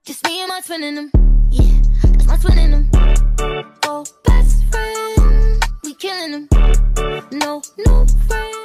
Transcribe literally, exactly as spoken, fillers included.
Just me and my twin in them. Yeah, that's my twin in them. Oh, best friend, we killing them. No, no friend.